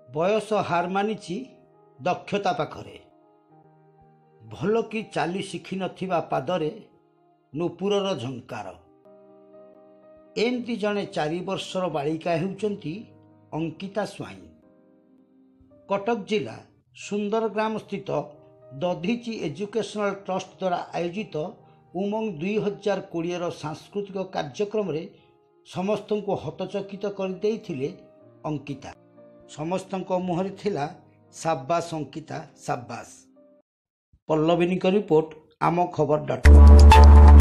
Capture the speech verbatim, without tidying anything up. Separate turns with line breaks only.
बयस हार मानिची दक्षता पाखरे भल कि चाली शिखि नथिबा पादरे नुपुरर झंकार। एमती जड़े चारि वर्षर बालिका हेउचंती अंकिता स्वाई। कटक जिला सुंदरग्राम स्थित दधीची एजुकेशनल ट्रस्ट द्वारा आयोजित उमंग दुई हजार कोड़े सांस्कृतिक कार्यक्रम रे समस्त को हतचकित कर देइथिले अंकिता। समस्त मुहरे थिला साब्बास अंकिता साब्बास। पल्लविनी रिपोर्ट आम खबर डॉट कॉम।